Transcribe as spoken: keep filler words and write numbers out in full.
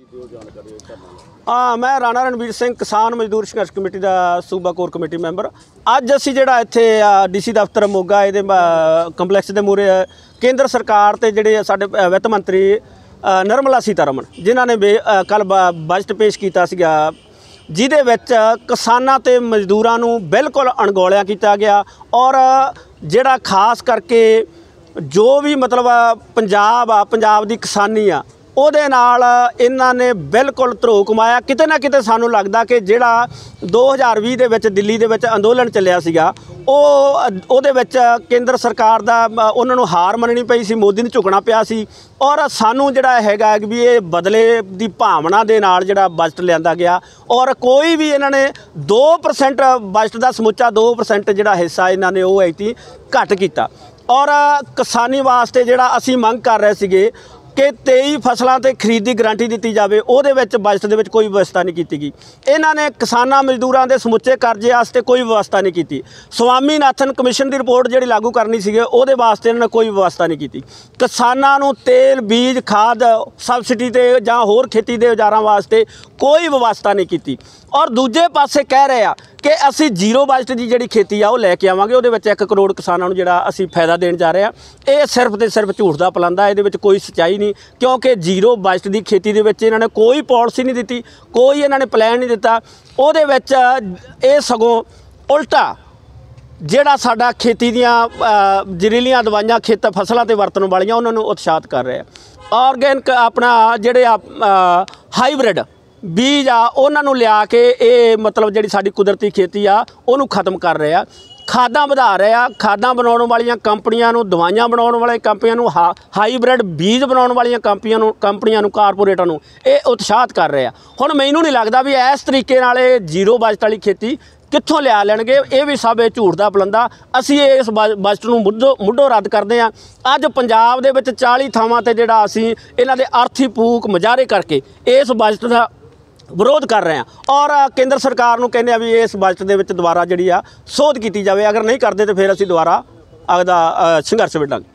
हाँ, मैं राणा रणवीर सिंह किसान मजदूर संघर्ष कमेटी का सूबा कोर कमेटी मैंबर। अज असी जिहड़ा इत्थे डी सी दफ्तर मोगा ये कंपलैक्स के मूहरे केंद्र सरकार ते जिहड़े साडे वित्त मंत्री निर्मला सीतारमण जिन्हां ने बे कल बजट पेश किया सीगा, जिहदे विच किसानां ते मजदूरां नूं बिल्कुल अणगौलिया किया गया और जिहड़ा खास करके जो भी मतलब पंजाब आ पंजाब दी किसानी आ ਉਹਦੇ ਨਾਲ ਇਹਨਾਂ ਨੇ ਬਿਲਕੁਲ ਧਰੋ ਕਮਾਇਆ। ਕਿਤੇ ਨਾ ਕਿਤੇ ਸਾਨੂੰ ਲੱਗਦਾ ਕਿ ਜਿਹੜਾ दो हज़ार बीस ਦੇ ਵਿੱਚ ਦਿੱਲੀ ਦੇ ਵਿੱਚ ਅੰਦੋਲਨ ਚੱਲਿਆ ਸੀਗਾ ਉਹ ਉਹਦੇ ਵਿੱਚ ਕੇਂਦਰ ਸਰਕਾਰ ਦਾ ਉਹਨਾਂ ਨੂੰ ਹਾਰ ਮੰਨਣੀ ਪਈ ਸੀ, ਮੋਦੀ ਨੂੰ ਝੁਕਣਾ ਪਿਆ ਸੀ ਔਰ ਸਾਨੂੰ ਜਿਹੜਾ ਹੈਗਾ ਵੀ ਇਹ ਬਦਲੇ ਦੀ ਭਾਵਨਾ ਦੇ ਨਾਲ ਜਿਹੜਾ ਬਜਟ ਲਿਆਂਦਾ ਗਿਆ ਔਰ ਕੋਈ ਵੀ ਇਹਨਾਂ ਨੇ दो परसेंट ਬਜਟ ਦਾ ਸਮੁੱਚਾ दो परसेंट ਜਿਹੜਾ ਹਿੱਸਾ ਇਹਨਾਂ ਨੇ ਉਹ ਐਤੀ ਘੱਟ ਕੀਤਾ ਔਰ ਕਿਸਾਨੀ ਵਾਸਤੇ ਜਿਹੜਾ ਅਸੀਂ ਮੰਗ ਕਰ ਰਹੇ ਸੀਗੇ कि तेई फसलों ते खरीद की गारंटी दी जाए, वो बजट दे विच कोई व्यवस्था नहीं की गई। इन्होंने किसानों मजदूरों के समुचे करजे वास्ते कोई व्यवस्था नहीं की। स्वामीनाथन कमिशन की रिपोर्ट जी लागू करनी सी वो वास्ते इन्होंने कोई व्यवस्था नहीं की। किसानों नूं तेल बीज खाद सबसिडी ते जां होर खेती के औजारां वास्ते कोई व्यवस्था नहीं की और दूजे पासे कह रहे हैं कि असी जीरो बजट की जी खेती आ लैके आवांगे, वो एक करोड़ किसानों को असी फायदा देन जा रहे हैं। ये सिर्फ तो सिर्फ झूठ का पलंदा, ये कोई सच्चाई नहीं क्योंकि जीरो बजट की खेती के इन्होंने कोई पॉलिसी नहीं दी, कोई इन्होंने प्लैन नहीं दिता। वो सगों उल्टा ਜਿਹੜਾ ਸਾਡਾ खेती ਦੀਆਂ ਜ਼ਹਿਰੀਲੀਆਂ ਦਵਾਈਆਂ खेत फसलों ਤੇ ਵਰਤਣ ਵਾਲੀਆਂ ਉਹਨਾਂ ਨੂੰ ਉਤਸ਼ਾਹਿਤ ਕਰ ਰਿਹਾ। ਆਰਗੈਨਿਕ ਆਪਣਾ ਜਿਹੜੇ ਆ ਹਾਈਬ੍ਰਿਡ बीज आ उन्होंने लिया के ये मतलब जी साड़ी कुदरती खेती आ उन्होंने खत्म कर रहे हैं, खादा बढ़ा रहे हैं। खादा बनाने वाली कंपनियां नूं, दवाइयां बनाने वाली कंपनियां नूं, हा हाईब्रिड बीज बनाने वाली कंपनियां नूं, कंपनियां नूं, कारपोरेटां नूं ये उत्साहित कर रहे हैं। हुण मैनूं नहीं लगता भी इस तरीके नाल जीरो बजट वाली खेती कित्थों लिया लैणगे। ये भी सब ये झूठ का पलंदा। असी इस बजट नूं मुੱਢੋਂ मुੱਢੋਂ रद्द करते हैं। अज पंजाब दे विच चालीस थावां ते जिहड़ा असी इन्हां दे अर्थी फूक मुजाहरे करके इस बजट का विरोध कर रहे हैं और केंद्र सरकार नूं कहने भी इस बजट दे विच दोबारा जिहड़ी आ सोध की जाए। अगर नहीं करते तो फिर असीं दोबारा अगदा संघर्ष विड़ांगे।